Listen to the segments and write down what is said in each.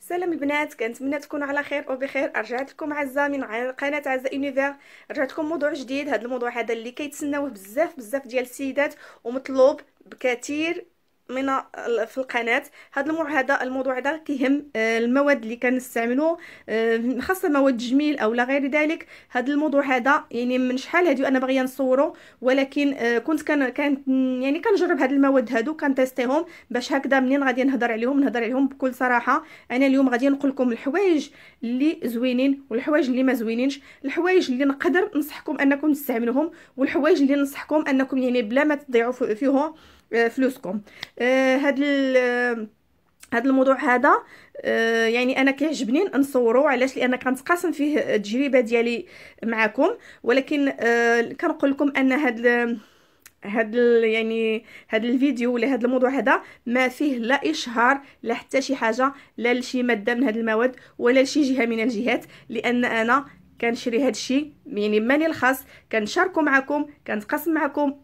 سلام البنات، كنتمنى تكونوا على خير وبخير. رجعت لكم عزه من قناه عزه يونيفير. رجعت لكم موضوع جديد. هذا الموضوع هذا اللي كيتسناوه بزاف ديال السيدات ومطلوب بكثير من في القناه. هذا الموضوع هذا كيهم المواد اللي كنستعملوا، خاصه مواد تجميل او لا غير ذلك. هذا الموضوع هذا يعني من شحال هادي انا باغيه نصوره، ولكن كنت يعني كنجرب هاد المواد هادو كنتيستيهم باش هكذا منين غادي نهضر عليهم بكل صراحه. انا اليوم غادي نقول لكم الحوايج اللي زوينين والحوايج اللي ما زوينينش، الحوايج اللي نقدر ننصحكم انكم تستعملوهم والحوايج اللي ننصحكم انكم يعني بلا ما تضيعوا فيهم فلوسكم. هذا الموضوع هذا يعني انا كيعجبني نصورو، علاش؟ لان كنتقاسم فيه التجربه ديالي معكم. ولكن كنقول لكم ان يعني هذا الفيديو ولا هذا الموضوع هذا ما فيه لا اشهار لا حتى شي حاجه، لا لشي ماده من هذه المواد ولا لشي جهه من الجهات، لان انا كنشري هذا الشيء يعني ماني الخاص، كنشاركو معكم، كنتقاسم معكم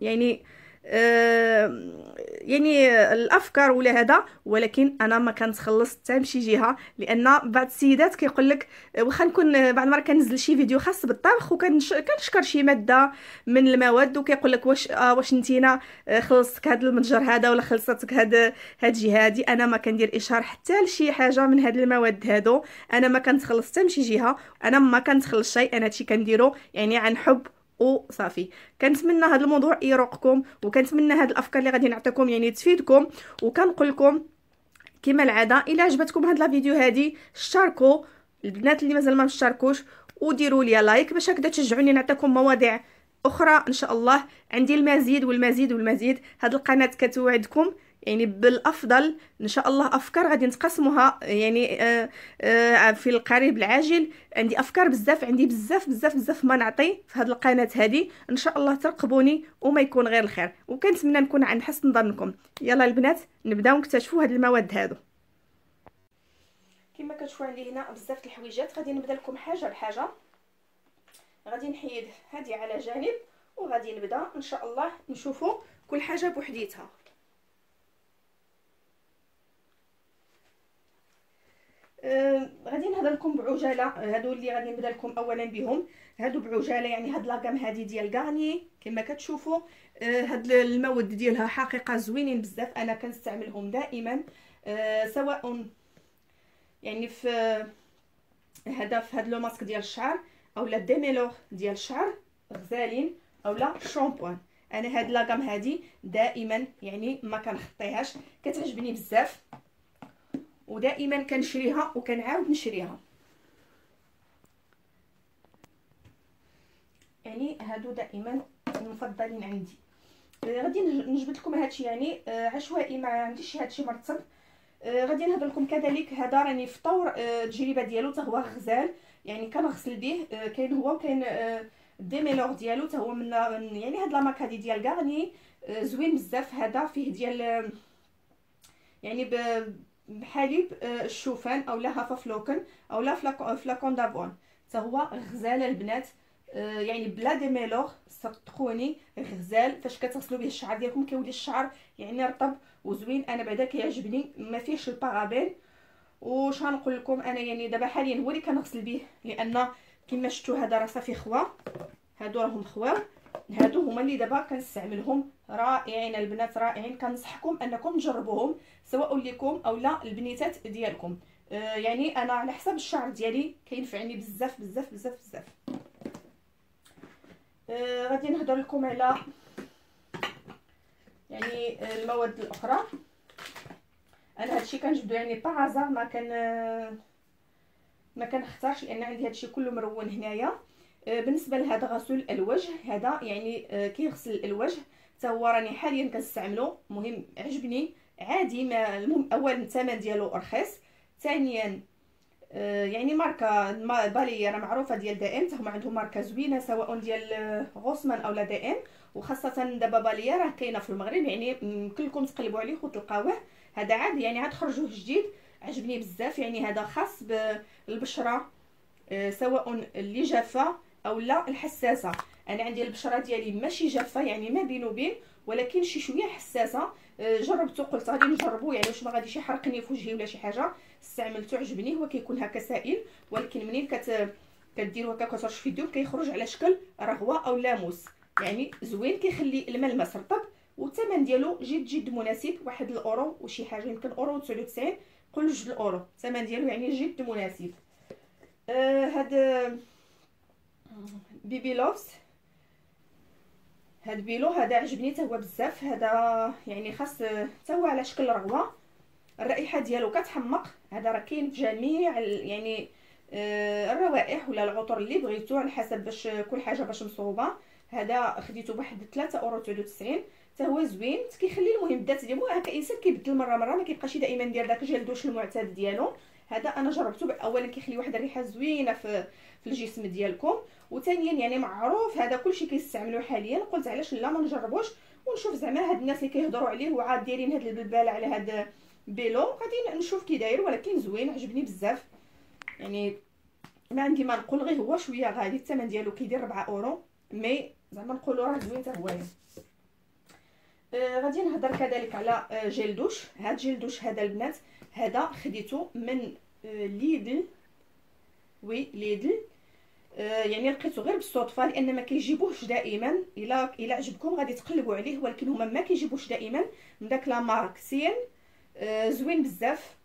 يعني الافكار ولا هذا. ولكن انا ما كنتخلص حتى بشي جهه، لان بعض السيدات كيقول لك واخا نكون بعض المرات كنزل شي فيديو خاص بالطبخ وكنشكر شي ماده من المواد وكيقول لك واش نتينا خلصتك هذا المتجر هذا ولا خلصتك هاد الجهه هادي. انا ما كندير اشهار حتى لشي حاجه من هاد المواد هادو، انا ما كنتخلص حتى بشي جهه، انا ما كنتخلص شيء، انا هادشي كنديرو يعني عن حب وصافي. كنتمنى هذا الموضوع يروقكم، وكنتمنى هذه الافكار اللي غادي نعطيكم يعني تفيدكم. وكنقول لكم كما العاده الا عجبتكم هذا الفيديو هادي اشتركوا، البنات اللي مازال ما اشتركوش، وديروا لي لايك باش هكذا تشجعوني نعطيكم مواضيع اخرى ان شاء الله. عندي المزيد والمزيد والمزيد. هذه القناه كتوعدكم يعني بالافضل ان شاء الله، افكار غادي نتقاسموها يعني في القريب العاجل. عندي افكار بزاف، عندي بزاف ما نعطي في هذه القناه هذه. ان شاء الله ترقبوني وما يكون غير الخير، وكنتمنى نكون عند حسن ظنكم. يلا البنات نبداو نكتشفوا هذه المواد هذو. كما كتشوفوا عندي هنا بزاف الحويجات. غادي نبدا لكم حاجه بحاجه. غادي نحيد هذه على جانب وغادي نبدا ان شاء الله نشوفوا كل حاجه بوحديتها. غادي نهضر لكم بعجاله. هادو اللي غادي نبدا لكم اولا بهم، هادو بعجاله يعني هاد لاكام هادي ديال غاني كما كتشوفوا. هاد المواد ديالها حقيقه زوينين بزاف، انا كنستعملهم دائما سواء يعني في هاد لو ماسك ديال الشعر اولا ديميلور ديال الشعر غزالين اولا شامبوان. انا هاد لاكام هادي دائما يعني ما كنخطيهاش، كتعجبني بزاف ودائما كنشريها وكنعاود نشريها. يعني هادو دائما المفضلين عندي. غادي نجبد لكم هادشي يعني عشوائي، ما عنديش هادشي مرتب. غادي نهضر لكم كذلك هذا راني في طور التجربه ديالو، حتى هو غزال يعني كنغسل به. كاين هو وكاين الديميلور ديالو حتى هو من يعني هاد لا مارك هادي ديال غارني زوين بزاف. هذا فيه ديال يعني بحليب الشوفان اولا هافا فلوكن اولا فلاكون دافون، حتى هو غزال البنات. يعني بلا ديميلور صدقوني غزال. فاش كتغسلوا به الشعر ديالكم كيولي الشعر يعني رطب وزوين. انا بعدا كيعجبني ما فيهش البارابين. وش غنقول لكم انا يعني دابا حاليا هو اللي كنغسل به، لان كما شفتوا هذا راه صافي خوا، هادو راهم خوا. هادو هما اللي دابا كنستعملهم، رائعين البنات رائعين. كنصحكم انكم تجربوهم سواء لكم او لا البنيتات ديالكم. يعني انا على حسب الشعر ديالي كينفعني بزاف. غادي نهضر لكم على يعني المواد الاخرى. انا هادشي كنجبدو يعني بازار، ما كنختارش لان عندي هادشي كله مرون هنايا. بالنسبه لهذا غسول الوجه، هذا يعني كيغسل الوجه حتى هو راني حاليا كنستعملو. مهم عجبني عادي. ما المهم اولا الثمن ديالو رخيص، ثانيا يعني ماركه باليره معروفه ديال دي ام، هما عندهم ماركه زوينه سواء ديال غوسمان اولا دي ام. وخاصه دابا باليره كاينه في المغرب يعني كلكم تقلبوا عليه وتلقاوه. هذا عاد يعني عاد خرجوه جديد، عجبني بزاف. يعني هذا خاص بالبشره سواء اللي جافه او لا الحساسه. انا عندي البشره ديالي ماشي جافه يعني ما بين وبين، ولكن شي شويه حساسه. جربته قلت غادي نجربو يعني واش ما غاديش يحرقني في وجهي ولا شي حاجه. استعملته عجبني. هو كيكون هكا سائل، ولكن منين كديروا هكا كترش في اليدين كيخرج على شكل رغوه او لاموس، يعني زوين كيخلي الملمس رطب. والثمن ديالو جد مناسب، 1 الاورو وشي حاجه، يمكن اورو 99 قول 2 الاورو. الثمن ديالو يعني جد مناسب. هاد بيبي لوفز، هاد بيلو هذا عجبني حتى هو بزاف. هذا يعني خاص حتى هو على شكل رغوه، الرائحه ديالو كتحمق. هذا راه كاين في جميع يعني الروائح ولا العطر اللي بغيتو على حسب باش كل حاجه باش مصوبه. هذا خديته بواحد 3 اورو 99 حتى هو زوين، كيخلي المهم الذات ديالو هكا الانسان كيبدل مره ما كيبقاش دائما يدير داك جل دوش المعتاد ديالو. هذا انا جربته، اولا كيخلي واحد الريحه زوينه في الجسم ديالكم، وثانيا يعني معروف هذا كلشي كيستعملوه حاليا. قلت علاش لا ما نجربوش ونشوف زعما هاد الناس اللي كيهضروا عليه وعاد دايرين هاد البلباله على هاد بيلو، غادي نشوف كي داير. ولكن زوين عجبني بزاف، يعني ما عندي ما نقول، غير هو شويه غالي. الثمن ديالو كيدير 4 اورو، مي زعما نقولوا راه زوين حتى هو. غادي نهضر كذلك على جيل دوش. هاد جيل دوش هذا البنات هذا خديته من ليدل، وي ليدل. يعني لقيته غير بالصدفه، لان ما كيجيبوهش دائما. الا عجبكم غادي تقلبوا عليه، ولكن هما ما كيجيبوش دائما من داك لا مارك سين. زوين بزاف،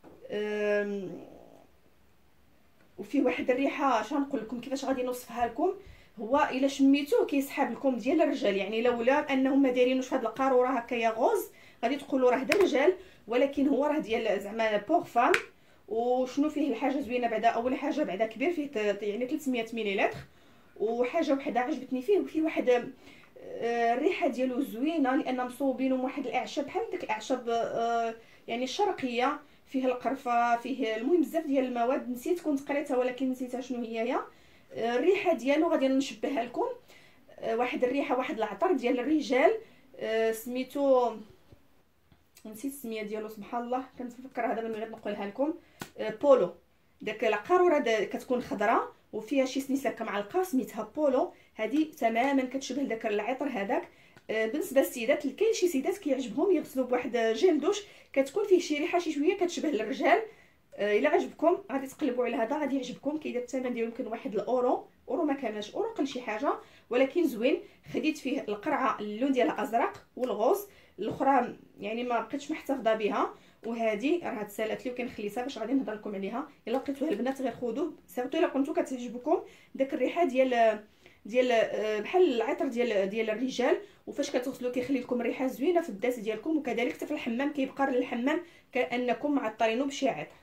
وفيه واحد الريحه اش نقول لكم كيفاش غادي نوصفها لكم. هو الا شميتوه كيسحاب لكم ديال الرجال، يعني لولا انهم ما دايرينوش في هذه القاروره هكايا غوز غادي تقولوا راه ديال الرجال، ولكن هو راه ديال زعما بوغ فام. وشنو فيه الحاجه زوينه بعدا، اول حاجه بعدا كبير فيه يعني 300 مليلتر. وحاجه وحده عجبتني فيه، وفيه واحد الريحه ديالو زوينه، لان مصوبينه من واحد الاعشاب بحال ديك الاعشاب يعني الشرقيه، فيه القرفه، فيه المهم بزاف ديال المواد. نسيت كنت قريتها ولكن نسيتها شنو هي. الريحه ديالو غادي نشبهها لكم، واحد الريحه واحد العطر ديال الرجال، سميتو نسيت السميه ديالو سبحان الله، كنفكرها دابا من غير نقولها لكم. بولو، داك القاروره كتكون خضراء وفيها شي سنيسه كمعلقه سميتها بولو. هذه تماما كتشبه داك العطر هذاك. بالنسبه للسيدات كاين شي سيدات كيعجبهم يغسلوا بواحد جيل دوش كتكون فيه شي ريحه شي شويه كتشبه للرجال. الا عجبكم غادي تقلبوا على هذا، غادي يعجبكم. كيدير الثمن ديالو يمكن 1 الاورو، اورو ما كانش، اورو قل شي حاجه، ولكن زوين. خديت فيه القرعه اللون ديالها ازرق والغوص، الاخرى يعني ما بقيتش محتفظه بها. وهذه راه تسالات لي وكنخليتها باش غادي نهضر لكم عليها. الا لقيتوها البنات غير خذوه، سيرتو الا كنتو كتعجبكم داك الريحه ديال بحال العطر ديال الرجال. وفاش كتغسلوا كيخلي لكم ريحه زوينه في الذات ديالكم، وكذلك حتى في الحمام كيبقى للحمام كانكم معطرينه بشي عطر.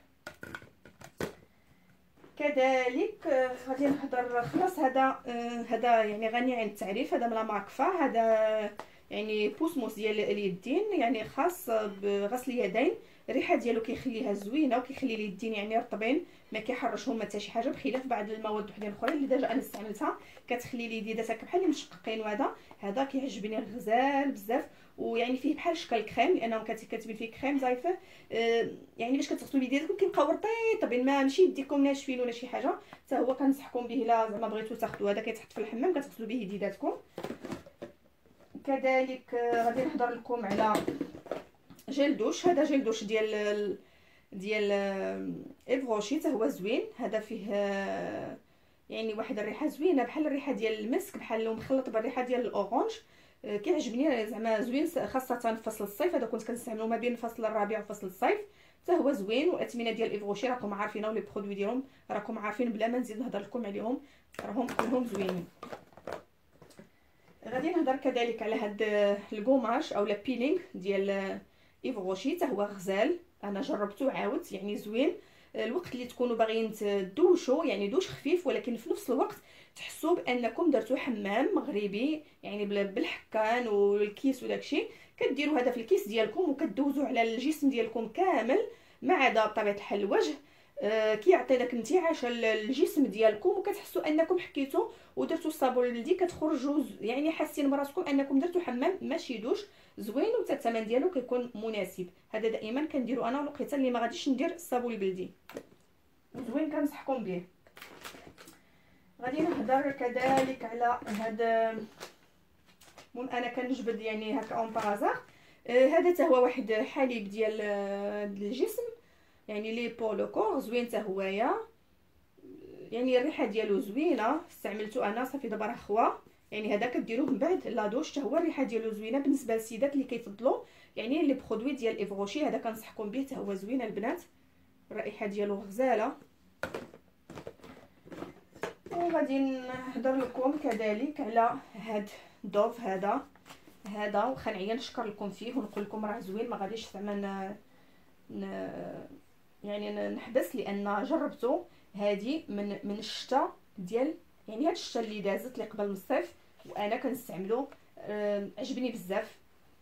كذلك غادي نهضر خلاص. هذا يعني غني عن التعريف، هذا من لا مارك فا. هذا يعني بوسموس ديال اليدين، يعني خاص بغسل اليدين. الريحه ديالو كيخليها زوينه وكيخلي اليدين يعني رطبين، ما كيحرشهم حتى شي حاجه، بخلاف بعض المواد وحدين اخرين اللي ديجا انا استعملتها كتخلي اليدين هكا بحال مشققين. وهذا كيعجبني غزال بزاف، ويعني فيه بحال شكل كريم، لانهم كاتبين فيه كريم زايفه. يعني باش كتغسلوا بيديكم كيبقاو رطيبين، ماشي يديكم ناشفين ولا شي حاجه. حتى هو كنصحكم به الا زعما بغيتو تاخذوا. هذا كيتحط في الحمام كتغسلوا به يديداتكم. كذلك غادي نهضر لكم على جيل دوش. هذا جيل دوش ديال ايفغوشي، حتى هو زوين. هذا فيه يعني واحد الريحه زوينه بحال الريحه ديال المسك، بحال مخلط بالريحه ديال الاورانج. كيعجبني زعما زوين، خاصه في فصل الصيف. هذا كنت كنستعملو ما بين فصل الربيع وفصل الصيف، حتى هو زوين. والاثمنه ديال ايفغوشي راكم عارفين، ولي برودوي ديالهم راكم عارفين بلا ما نزيد نهضر لكم عليهم، راهم كلهم زوينين. غادي نهضر كذلك على هاد الكوماج او لا بيلينغ ديال ايفغوشي، حتى هو غزال. انا جربته عاود يعني زوين. الوقت اللي تكونوا باغيين تدوشوا يعني دوش خفيف، ولكن في نفس الوقت تحسوا بانكم درتوا حمام مغربي يعني بالحكان والكيس وداكشي. كديروا هذا في الكيس ديالكم وكدوزوا على الجسم ديالكم كامل، ما عدا بطبيعه الحال الوجه. كيعطي داك الانتعاش للجسم ديالكم، وكتحسوا انكم حكيتوا ودرتوا الصابون البلدي، كتخرجوا يعني حاسين براسكم انكم درتوا حمام ماشي دوش. زوين، وحتى الثمن ديالو كيكون مناسب. هذا دائما كنديرو انا ولقيت اللي ما غاديش ندير الصابون البلدي، زوين كنصحكم به. غادي نهضر كذلك على هذا، المهم انا كنجبد يعني هكا اون بارازار. هذا حتى هو واحد حليب ديال الجسم، يعني لي بولو كور زوين حتى هوايا، يعني الريحه ديالو زوينه، استعملته انا صافي دابا راه خوا. يعني هذا كديروه من بعد لا دوش حتى هو الريحه ديالو زوينه بالنسبه للسيدات اللي كيفضلوا يعني لي برودوي ديال ايفغوشي. هذا كنصحكم به حتى هو زوين البنات، الرائحه ديالو غزاله. وغادي نهضر لكم كذلك على هاد دوف هذا واخا نعيا نشكر لكم فيه ونقول لكم راه زوين، ما غاديش زعما يعني نحبس، لان جربته هادي من الشتاء ديال يعني هاد الشتاء اللي دازت اللي قبل الصيف وانا كنستعملو. عجبني بزاف.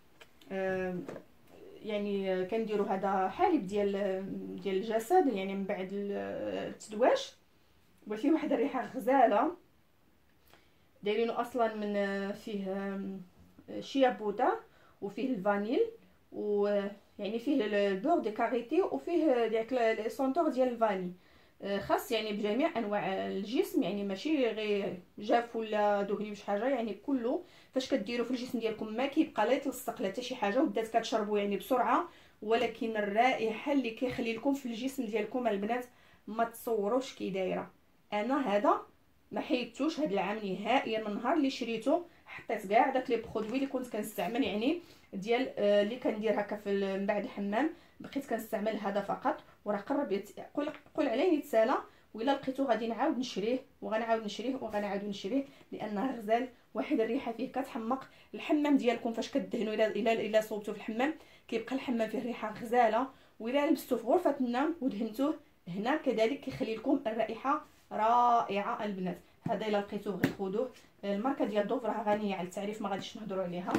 يعني كنديرو هذا حليب ديال الجسد يعني من بعد التدواش، وفيه واحد الريحه غزاله. دايرينو اصلا من فيه شيا بودا وفيه الفانيل ويعني فيه البور دي كاريتي وفيه ديك لي سونتور ديال الفاني. خاص يعني بجميع انواع الجسم، يعني ماشي غير جاف ولا دهني وش حاجه، يعني كله فاش كديروا في الجسم ديالكم ما كيبقى لا يتلصق لا حتى شي حاجه، وبدات كتشربوا يعني بسرعه. ولكن الرائحه اللي كيخلي لكم في الجسم ديالكم البنات ما تصوروش كي دايره. انا هذا ما حيدتوش هذا العام نهائيا، من النهار اللي شريته حطيت كاع داك لي برودوي اللي كنت كنستعمل يعني ديال اللي كندير هكا في من بعد الحمام، بقيت كنستعمل هذا فقط. وراه قرب قول عليه يتسالى، وإلا لقيتو غادي نعاود نشريه وغنعاود نشريه وغنعاود نشريه، لانه غزال. واحد الريحه فيه كتحمق الحمام ديالكم فاش كدهنوا. الا صوبتو في الحمام كيبقى الحمام فيه ريحه غزاله، وإلا لبستو في غرفه النوم ودهنتوه هنا كذلك كيخلي لكم الرائحه رائعه البنات. هذا الا لقيتوه غير خذوه. الماركه ديال دوف راه غنيه على التعريف، ما غاديش نهضروا عليها.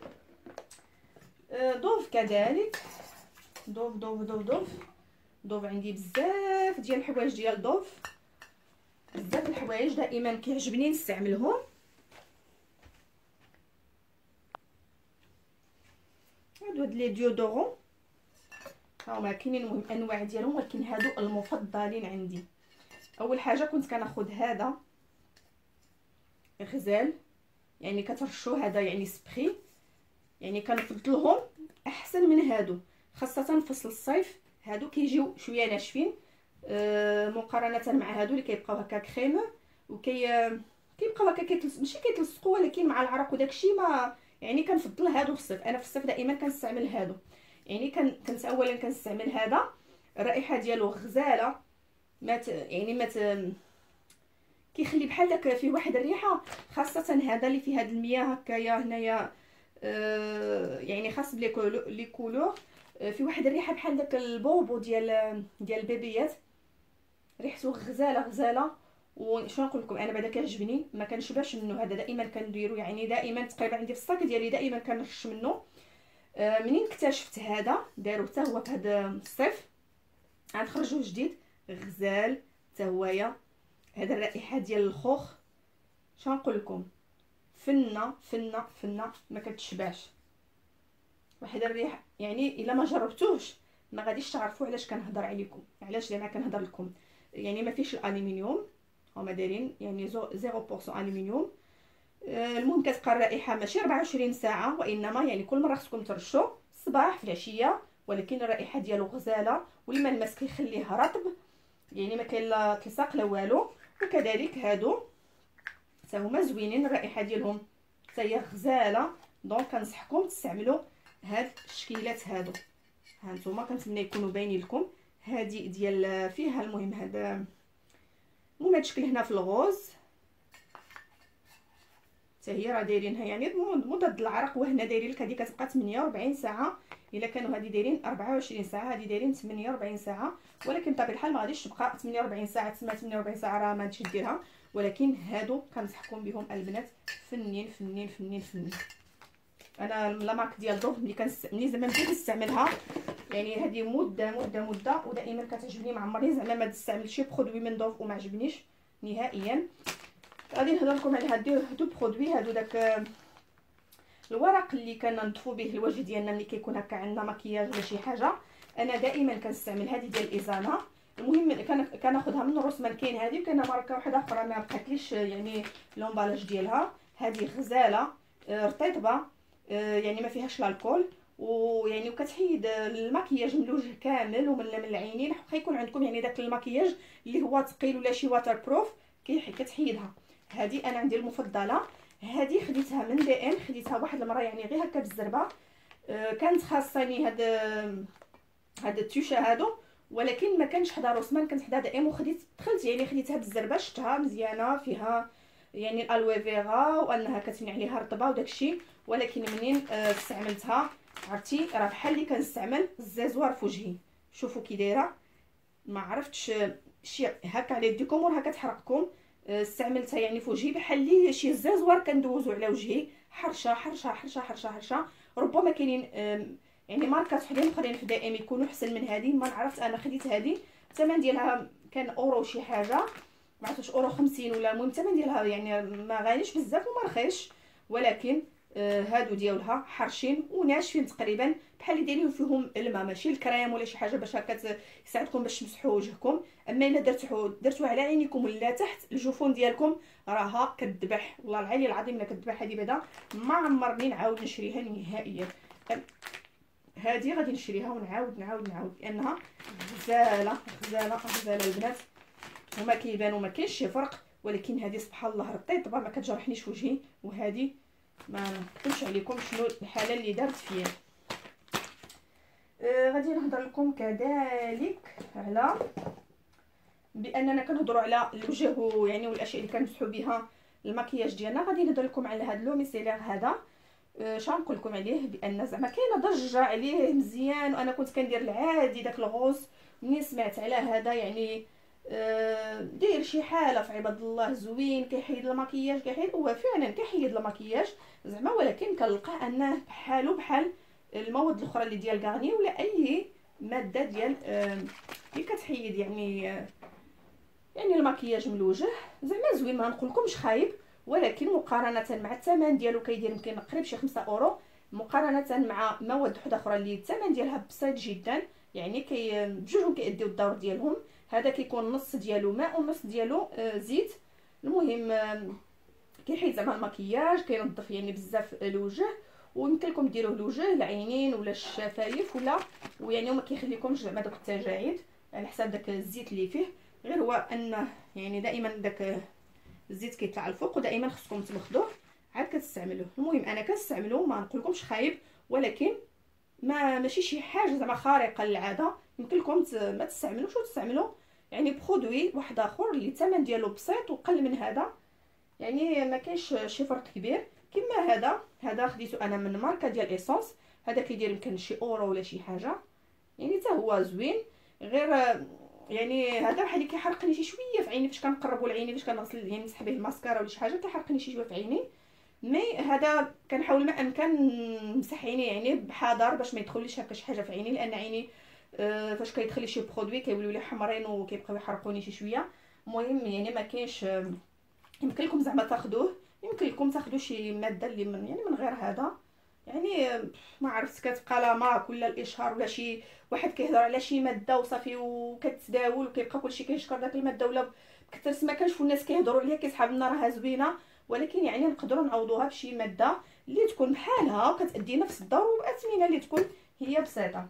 دوف كذلك، دوف عندي بزاف ديال الحوايج ديال دوف، بزاف الحوايج دائما كيعجبني نستعملهم. هاد لي ديودورون هاهما كاينين المهم انواع ديالهم، ولكن هادو المفضلين عندي. اول حاجه كنت كناخذ هذا غزال، يعني كترشوه هذا يعني سبري، يعني كنفضلهم احسن من هادو خاصه في فصل الصيف. هادو كيجيو شويه ناشفين مقارنه مع هادو اللي كيبقاو هكا كريم كيبقاو هكا ماشي كيتلصقوا، ولكن مع العرق وداكشي ما يعني كنفضل هادو في الصيف. انا في الصيف دائما كنستعمل هادو، يعني كنت اولا كنستعمل هذا الرائحه ديالو غزاله، كيخلي بحال داك فيه واحد الريحه، خاصه هذا اللي فيه هاد المياه هكايا هنايا يعني خاص لي كولور في واحد الريحه بحال داك البوبو ديال البيبيات، ريحته غزاله. وشنو نقول لكم انا بعدا كيعجبني ما كنشبعش منه. هذا دائما كنديرو يعني دائما تقريبا عندي في الصاك ديالي دائما كنرش منه. منين اكتشفت هذا دارو حتى هو في هذا الصيف، غنخرجوه جديد غزال حتى هوايا. هذا الرائحه ديال الخوخ شنو نقول لكم، فنه ما كتشبعش. واحد الريح يعني الا ما جربتوش ما غاديش تعرفوا علاش كنهضر عليكم، علاش زعما كنهضر لكم. يعني ما فيش الالومنيوم، هما دايرين يعني 0% الومنيوم. المهم كتبقى الرائحه ماشي 24 ساعه، وانما يعني كل مره خصكم ترشوا الصباح في العشيه، ولكن الرائحه ديالو غزاله والماء الماس كيخليه رطب، يعني ما كاين لا تلصاق لا والو. وكذلك هادو حتى هما زوينين، الرائحه ديالهم حتى هي غزاله. دونك كنصحكم تستعملوا هاد الشكيلات هادو. ها نتوما كنتمنى يكونوا باينين لكم. هادي ديال فيها المهم هذا المهم هاد الشكل هنا في الغوز حتى هي راه دايرينها يعني مضاد للعرق، وهنا دايرين لك هذه كتبقى 48 ساعه، الا كانوا هذه دايرين 24 ساعه هذه دايرين 48 ساعه. ولكن بطبيعه الحال ما غاديش تبقى 48 ساعه، تسمى 48 ساعه راه ما غاديش ديرها. ولكن هادو كنصحكم بهم البنات، فنين. انا لا مارك ديال دوف ملي زعما بديت نستعملها يعني هذه مده ودائما كتعجبني، ما عمرني زعما ما استعملت شي برودوي من دوف وما عجبنيش نهائيا. غادي نهضر لكم على هادو برودوي. هادو داك الورق اللي كننظفوا به الوجه ديالنا ملي كيكون هكا عندنا مكياج ولا شي حاجه. انا دائما كنستعمل هذه ديال ايزانا. المهم كناخذها من الروسمان، كاين هذه وكاينه ماركه واحده اخرى ما بقاتليش يعني لومبالاج ديالها. هذه غزاله رطيبه يعني ما فيهاش الكحول، ويعني وكتحيد المكياج من الوجه كامل ومن العينين. واخا يكون عندكم يعني داك المكياج اللي هو ثقيل ولا شي واتر بروف كتحيدها. هذه انا عندي المفضله. هذه خديتها من دي ام، خديتها واحد المره يعني غير هكا بالزربه. كانت خاصني هاد التيشه هادو، ولكن ما كانش حدا روسمان، كانت حدا دي ام. وخديت دخلت يعني خديتها بالزربه، شفتها مزيانه فيها يعني الالوي فيرا وانها كتمنع عليها رطبه وداكشي. ولكن منين استعملتها عرفتي راه بحال اللي كنستعمل الزازوار في وجهي. شوفوا كي دايره، ما عرفتش شي هكا على يديكم وراه كتحرقكم. استعملتها يعني في وجهي بحال لي شي زازوار كندوزو على وجهي، حرشه حرشه حرشه حرشه حرشه. ربما كاينين يعني ماركات وحدين اخرين في دائم يكونوا احسن من هذه، ما عرفت. انا خديت هذه، الثمن ديالها كان اورو شي حاجه، ما عرفتش اورو 50 ولا. المهم الثمن ديالها يعني ما غاليش بزاف وما رخيش، ولكن هادو ديالها حرشين وناشفين تقريبا، بحال اللي دايرين فيهم الماء، ماشي الكريم ولا شي حاجه باش هكا يساعدكم باش تمسحوا وجهكم. اما الا درتوها على عينيكم ولا تحت الجفون ديالكم راها كتذبح. والله العلي العظيم الا كتذبح. هذه بعدا ما عمرني نعاود نشريها نهائيا. هذه غادي نشريها ونعاود لانها غزاله غزاله غزاله البنات. هما كيبانوا ما كاينش شي فرق، ولكن هذه سبحان الله رطيبه ما كتجرحنيش وجهي. وهذه ما نكتبش عليكم شنو الحاله اللي دارت فيا. غادي نهضر لكم كذلك على باننا كنهضروا على الوجه يعني والاشياء اللي كنمسحوا بها المكياج ديالنا. غادي نهضر لكم على هذا لو ميسيلير هذا. شنو نقول لكم عليه؟ بان زعما كاينه ضجه عليه مزيان، وانا كنت كندير العادي داك الغوص. منين سمعت على هذا يعني داير شي حاله في عباد الله زوين، كيحيد المكياج كيحيد. هو فعلا كيحيد المكياج زعما، ولكن كنلقى انه بحالو بحال المواد الاخرى اللي ديال غارني ولا اي ماده ديال اللي كتحيد يعني المكياج من الوجه. زعما زوين، ما نقولكمش خايب، ولكن مقارنه مع الثمن ديالو كيدير يمكن قريب شي 5 اورو، مقارنه مع مواد وحده اخرى اللي الثمن ديالها بسيط جدا. يعني بجوجهم كيأديو الدور ديالهم. هذا كيكون نص ديالو ماء ونص ديالو زيت. المهم كيحيد زعما المكياج، كينظف يعني بزاف الوجه، ويمكن لكم ديروه الوجه العينين ولا الشفايف ولا، ويعني ما كيخليكمش زعما داك التجاعيد على حساب داك الزيت اللي فيه. غير هو انه يعني دائما داك الزيت كيطلع الفوق، ودائما خصكم تمخدوه عاد كتستعملوه. المهم انا كنستعملو، ما نقولكمش خايب، ولكن ماشي شي حاجه زعما خارقه للعاده. يمكن لكم ما تستعملوش وتستعملوا يعني برودوي واحد اخر اللي الثمن ديالو بسيط وقل من هذا، يعني ما كاينش شي فرق كبير. كما هذا خديته انا من ماركه ديال ايسونس. هذا كيدير يمكن شي اورو ولا شي حاجه، يعني حتى هو زوين. غير يعني هذا بحال اللي كيحرقني شي شويه في عيني فاش كنقربوا لعيني، فاش كنغسل يعني نسحب به الماسكارا ولا شي حاجه كيحرقني شي شويه في عيني. مي هذا كنحاول ما امكن نمسح عيني يعني بحذر باش ما يدخليش هكا شي حاجه في عيني، لان عيني فاش كيدخل لي شي برودوي كيوليو لي حمرين وكيبقاو يحرقوني شي شويه. المهم يعني ما كاينش، يمكن لكم زعما تاخذوه، يمكن لكم تاخذوا شي ماده اللي من غير هذا. يعني ما عرفت كتبقى لا مارك ولا الاشهار ولا شي واحد كيهضر على شي ماده وصافي وكتداول وكيبقى كلشي كيشكر داك الماده، ولا بكثر ما كنشوفوا الناس كيهضروا عليها كيسحاب لنا راها زوينه، ولكن يعني نقدروا نعوضوها بشي ماده اللي تكون بحالها وكتادي نفس الدور وباثمنه اللي تكون هي بسيطه.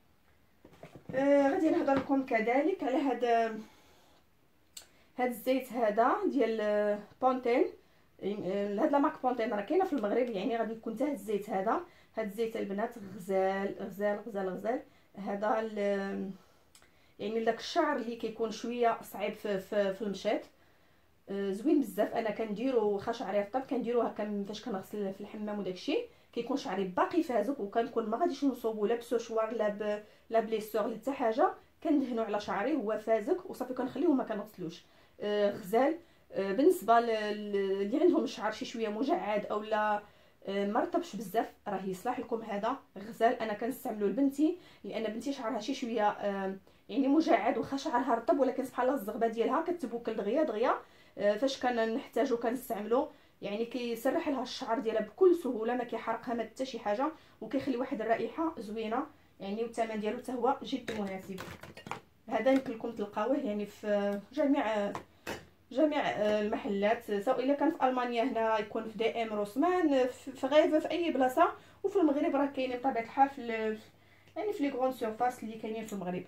غادي نهضر لكم كذلك على هذا الزيت هذا ديال بونتين. هاد لا مارك بونتين راه كاينه في المغرب، يعني غادي يكون حتى الزيت هذا. هاد الزيت البنات غزال غزال غزال غزال. هذا يعني داك الشعر اللي كيكون شويه صعيب في المشيط زوين بزاف. انا كنديرو واخا شعري رطب كنديرو هكا فاش كنغسل في الحمام وداكشي، كيكون شعري باقي فازك، وكنكون ما غاديش نصوبو لا بسوشوار لا بليسور لا حتى حاجه، كندهنو على شعري هو فازك وصافي كنخليوه ما كنغسلوش. غزال. بالنسبه اللي عندهم الشعر شي شويه مجعد او لا مرطبش بزاف راه يصلح لكم هذا غزال. انا كنستعملو لبنتي لان بنتي شعرها شي شويه يعني مجعد واخا شعرها رطب، ولكن سبحان الله الزغبه ديالها كتبوكل دغيا دغيا. فاش كنحتاجو كنستعملو يعني كيسرح لها الشعر ديالها بكل سهوله، ما كيحرقها ما حتى شي حاجه، وكيخلي واحد الرائحه زوينه يعني، والثمن ديالو حتى هو جد مناسب. هذا يمكن لكم تلقاوه يعني في جميع المحلات، سواء الا كان في المانيا هنا يكون في دي ام روسمان، في غيفه، في اي بلاصه. وفي المغرب راه كاينين بطبيعه الحال يعني في لي غون سيرفاس اللي كاينين في المغرب.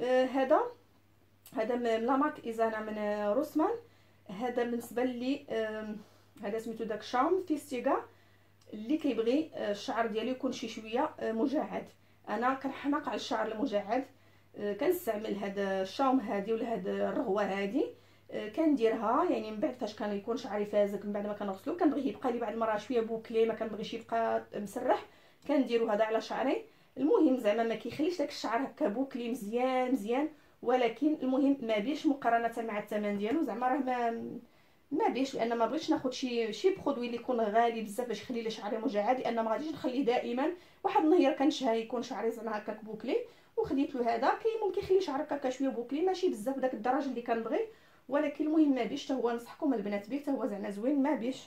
هذا من لا مارك ايزانا من روسمان. هذا بالنسبه لي هذا سميتو داك شام فيستيغا اللي كيبغي الشعر ديالو يكون شي شويه مجعد. انا كنحماق على الشعر المجعد. كنستعمل هذا الشاوم هذه ولا هذا الرغوه هذه. كنديرها يعني من بعد فاش كان يكون شعري فازك من بعد ما كنغسلو كنبغيه يبقى لي بعد المره شويه بوكلي، ما كنبغيش يبقى مسرح، كنديرو هذا على شعري. المهم زعما ما كيخليش داك الشعر هكا بوكلي مزيان مزيان، ولكن المهم ما بيش مقارنه مع الثمن ديالو زعما راه ما بيش، لان ما بغيتش ناخذ شي برودوي اللي يكون غالي بزاف باش يخلي لي شعري مجعد، لان ما غاديش نخليه دائما. واحد النهار كنشهى يكون شعري زعما هكاك بوكلي وخديت له هذا ممكن يخلي شعرك هكا شويه بوكلي ماشي بزاف داك الدرجه اللي كنبغي، ولكن المهم ما بيش. حتى هو نصحكم البنات به، حتى هو زعما زوين ما بيش.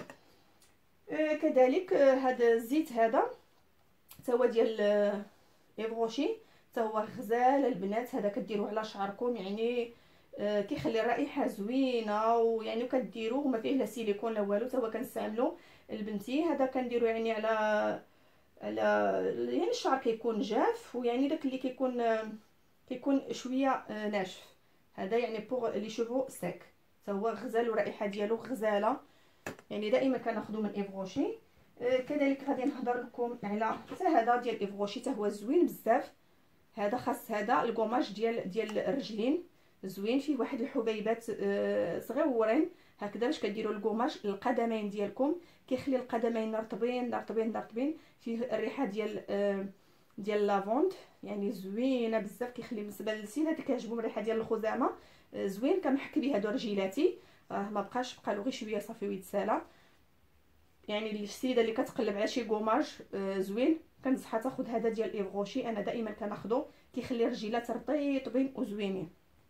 كذلك هذا الزيت هذا حتى هو ديال ايفغوشي، حتى هو غزال البنات. هذا كديروه على شعركم يعني كيخلي الرائحه زوينه، ويعني كديروه ما فيه لا سيليكون لا والو، حتى هو كنستعملو البنتي. هذا كنديرو يعني على يعني الشعر كيكون جاف، ويعني داك اللي كيكون شويه ناشف. هذا يعني بوغ لي شوفو سيك، حتى هو غزال والرائحه ديالو غزاله، يعني دائما كناخذو من ايفغوشي. كذلك غادي نهضر لكم على حتى هذا ديال ايفغوشي، حتى هو زوين بزاف. هذا خاص هذا الكوماج ديال الرجلين زوين، فيه واحد الحبيبات صغيورين هكذا باش كديروا الكوماج للقدمين ديالكم، كيخلي القدمين رطبين رطبين رطبين. فيه الريحه ديال لافوند يعني زوينه بزاف، كيخلي بالنسبه للسيدات اللي كيعجبهم الريحه ديال الخزامه زوين. كنحك به هادو رجيلاتي ما بقاش بقى له غير شويه صافي ويتسالى. يعني السيده اللي كتقلب على شي كوماج زوين كنصحها تاخذ هذا ديال ايفغوشي، انا دائما كناخذو كيخلي الرجيلات رطيبين وزوينين.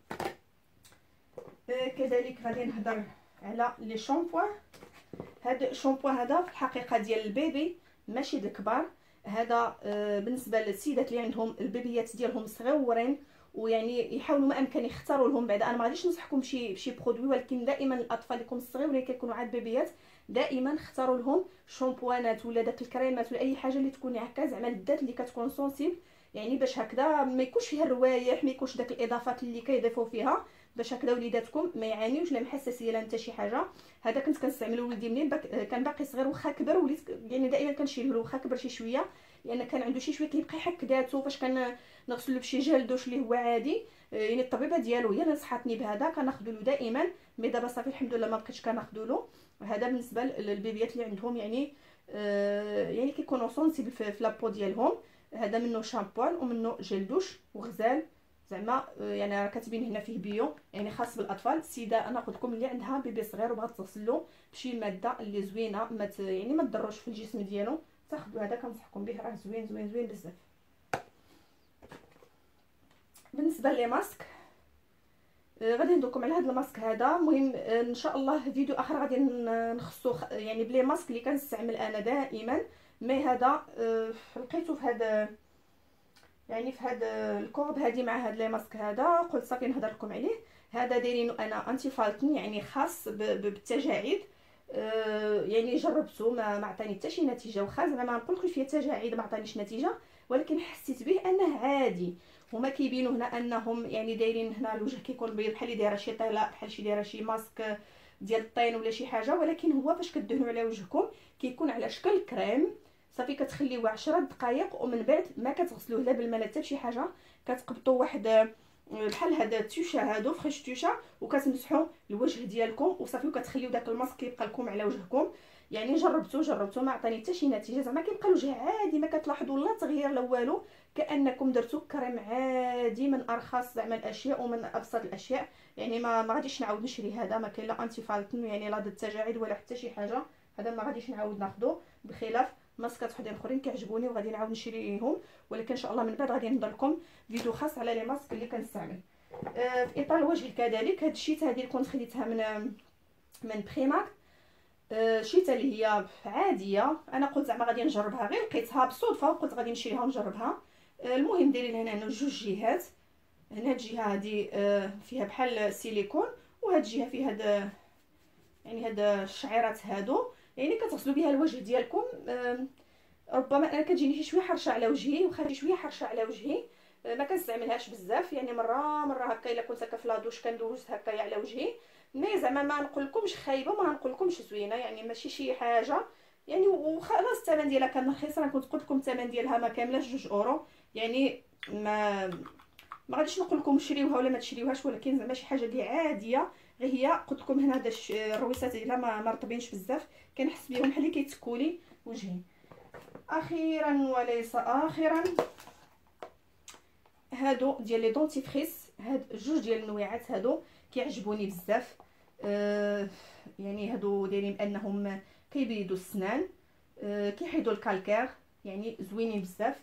كذلك غادي نهضر على لي شامبوان. هذا الشامبوان هذا في الحقيقه ديال البيبي ماشي الكبار. هذا بالنسبه للسيدات اللي عندهم البيبيات ديالهم صغيورين، ويعني يحاولوا ما امكن يختاروا لهم. بعد انا ما غاديش ننصحكم بشي برودوي، ولكن دائما الاطفال اللي يكونوا صغيورين كيكونوا عاد بيبيات دائما اختاروا لهم شامبوانات ولا داك الكريمات ولا اي حاجه اللي تكون هكا زعما الذات اللي كتكون سونسيبل، يعني باش هكذا ما يكونش فيها الروايح، ما يكونش داك الاضافات اللي كيضيفوا فيها، باش هكذا وليداتكم ما يعانيوش لا من حساسيه لا حتى شي حاجه. هذا كنت كنستعملو ولدي منين كان باقي صغير، واخا كبر وليت يعني دائما كنشيله واخا كبر شي شويه، لان كان عنده شي شويه كيبقى يحك ذاته فاش كنغسلو بشي جل دوش اللي هو عادي. يعني الطبيبه ديالو هي اللي نصحتني بهذا، كناخذو له دائما. مي دابا صافي الحمد لله ما بقيتش كناخذو له. هذا بالنسبه للبيبيات اللي عندهم يعني يعني كيكونوا سونسيبل في لابو ديالهم. هذا منه شامبوان ومنه جل دوش وغزال زعما يعني راه كاتبين هنا فيه بيو، يعني خاص بالاطفال. السيده انا ناخذ لكم اللي عندها بيبي صغير وبغات تغسلو بشي ماده اللي زوينه يعني ما تضروش في الجسم ديالو، تاخذوا هذا كنصحكم به، راه زوين زوين زوين بزاف. بالنسبه لي ماسك غادي ندوكم على هذا الماسك هذا. مهم ان شاء الله فيديو اخر غادي نخصو يعني بلي ماسك اللي كنستعمل انا دائما. مي هذا لقيته في هذا يعني في هذا الكورب هذه مع هذا لي ماسك هذا، قلت صافي نهضر لكم عليه. هذا دايرينو انا انتي فالتن يعني خاص بالتجاعيد. يعني جربته ما عطاني حتى شي نتيجه، واخا زعما ما نقولكش فيه تجاعيد ما عطانيش نتيجه، ولكن حسيت به انه عادي. هما كيبينوا هنا انهم يعني دايرين هنا الوجه كيكون بيض بحال اللي دايره شي طيله، بحال شي دايره شي ماسك ديال الطين ولا شي حاجه، ولكن هو فاش كدهنوا على وجهكم كيكون على شكل كريم. صافي كتخليوه 10 دقائق ومن بعد ما كتغسلوه لا بالماء حتى بشي حاجه، كتقبطوا واحد بحال هذا التوشه هادو فريش توشه وكتمسحوا الوجه ديالكم وصافي، وكتخليو داك الماسك كيبقى لكم على وجهكم. يعني جربته ما عطاني حتى شي نتيجه، زعما كيبقى الوجه عادي ما كتلاحظوا لا تغيير لا والو، كانكم درتو كريم عادي من ارخص زعما الاشياء ومن ابسط الاشياء. يعني ما غاديش نعاود نشري هذا، ما كاين لا انتي فالتن يعني لا ضد التجاعيد ولا حتى شي حاجه، هذا ما غاديش نعاود ناخذه، بخلاف ماسكات وحدين اخرين كيعجبوني وغادي نعاود نشريهم. ولكن ان شاء الله من بعد غادي نهضر لكم فيديو خاص على لي ماسك اللي كنستعمل. في اطار الوجه كذلك هاد الشيته هذه كنت خديتها من بريماك. شيته اللي هي عاديه، انا قلت زعما غادي نجربها، غير لقيتها بالصدفه وقلت غادي نشريها ونجربها. المهم دايرين هنا جوج جهات. هنا هاد الجهه هذه فيها بحال سيليكون، وهاد الجهه فيها هاد يعني هاد الشعيرات هادو، يعني كتغسلوا بها الوجه ديالكم ربما انا كتجيني شي شويه حرشه على وجهي، واخا شي شويه حرشه على وجهي ما كنستعملهاش بزاف، يعني مره هكا الا كنت هكا في لادوش كندوز هكا على وجهي. مي زعما ما نقولكمش خايبه وما نقولكمش زوينه، يعني ماشي شي حاجه يعني. وخلاص الثمن ديالها كان رخيص، انا كنت قلت لكم الثمن ديالها ما كاملاش 2 اورو يعني. ما غاديش نقول لكم شريوها ولا ما تشريوهاش، ولكن زعما شي حاجه اللي عاديه. غير هي قلت لكم هنا هذا الرويسات ديالها ما رطبينش بزاف، كنحس بهم بحال اللي كيتسكولي وجهي. اخيرا وليس اخرا هادو ديال لي دونتيفريس، هاد جوج ديال النويعات هادو كيعجبوني بزاف. يعني هادو دايرين بانهم كيبيضوا السنان، كيحيدوا الكالكير، يعني زوينين بزاف.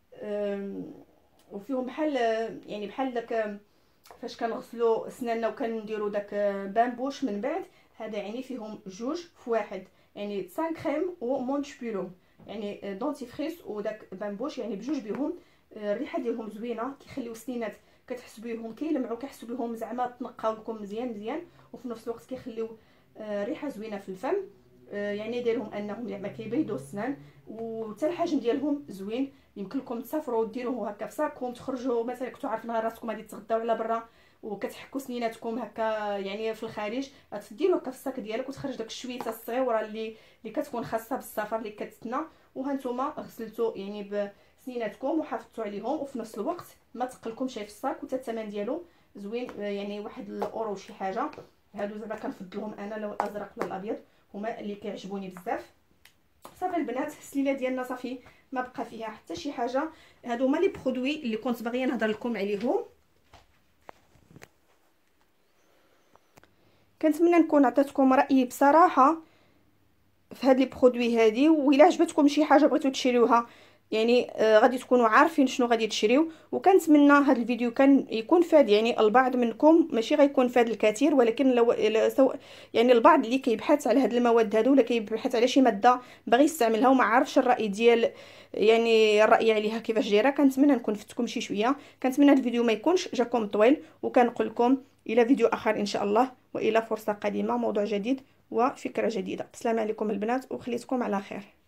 وفيهم بحال يعني بحال داك فاش كنغسلوا سناننا وكنديروا داك بامبوش من بعد، هذا يعني فيهم جوج في واحد، يعني سان كريم ومونش بيرو، يعني دونتيفريس وداك بامبوش، يعني بجوج بهم. الريحه ديالهم زوينه، كيخليو السنينات كتحس بهم كيلمعوا، كيحسوا بهم زعما تنقاو لكم مزيان، وفي نفس الوقت كيخليو ريحه زوينه في الفم. يعني دايرهم انهم زعما كيبيضوا السنان، وحتى الحجم ديالهم زوين. يمكن لكم تسافروا وديروه هكا في ساكم، تخرجوا مثلا كنتو عارفين راسكم غادي تغداو على برا وكتحكوا سنيناتكم هكا يعني في الخارج، غتديروا هكا في الساك ديالك وتخرج داك الشويته الصغيره اللي كتكون خاصه بالسفر اللي كتسنى، وهانتوما غسلتوا يعني بسنيناتكم وحافظتوا عليهم، وفي نفس الوقت ما تقلكمش في الساك، وتا الثمن ديالو زوين، يعني 1 اورو شي حاجه. هادو زعما كنفضلهم انا، لو الازرق ولا الابيض هما اللي كيعجبوني بزاف. صافي البنات، السليله ديالنا صافي ما بقى فيها حتى شي حاجه. هادو هما لي برودوي اللي كنت باغيه نهضر لكم عليهم. كنتمنى نكون عطيتكم رايي بصراحه في هاد لي برودوي هادي، وإلا عجبتكم شي حاجه بغيتو تشريوها يعني غادي تكونوا عارفين شنو غادي تشريو. وكنتمنى هاد الفيديو كان يكون فاد يعني البعض منكم، ماشي غيكون فاد الكثير، ولكن لو يعني البعض اللي كيبحث على هاد المواد هادو، ولا كيبحث على شي ماده باغي يستعملها وما عارفش الراي ديال يعني الراي عليها كيفاش دايره، كنتمنى نكون فتكم شي شويه. كنتمنى الفيديو ما يكونش جاكم طويل، وكنقول لكم الى فيديو اخر ان شاء الله، والى فرصه قادمه، موضوع جديد وفكره جديده. السلام عليكم البنات، وخليتكم على خير.